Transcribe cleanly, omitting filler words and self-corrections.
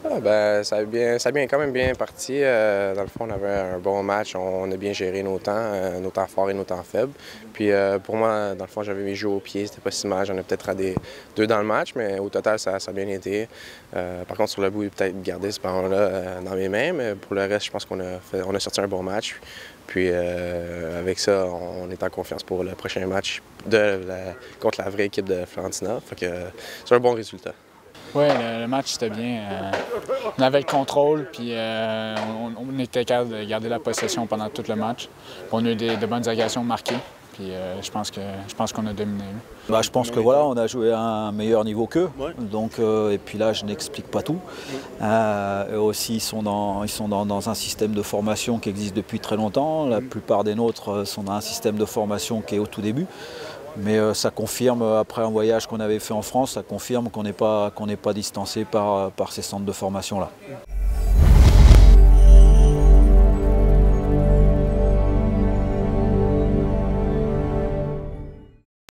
Ça a bien, quand même bien parti. Dans le fond, on avait un bon match. On a bien géré nos temps forts et nos temps faibles. Puis pour moi, dans le fond, j'avais mes jeux au pied. C'était pas si mal. J'en ai peut-être raté 2 dans le match, mais au total, ça a bien été. Par contre, sur le bout, peut-être garder ce ballon-là dans mes mains. Mais pour le reste, je pense qu'on a sorti un bon match. Puis avec ça, on est en confiance pour le prochain match contre la vraie équipe de Florentina. Fait que c'est un bon résultat. Oui, le match c'était bien. On avait le contrôle, puis on était capable de garder la possession pendant tout le match. On a eu de bonnes agressions marquées, puis je pense qu'on a dominé. Je pense que voilà, on a joué à un meilleur niveau qu'eux. Donc, et puis là, je n'explique pas tout. Eux aussi, ils sont dans un système de formation qui existe depuis très longtemps. La plupart des nôtres sont dans un système de formation qui est au tout début. Mais ça confirme, après un voyage qu'on avait fait en France, ça confirme qu'on n'est pas distancé par ces centres de formation-là.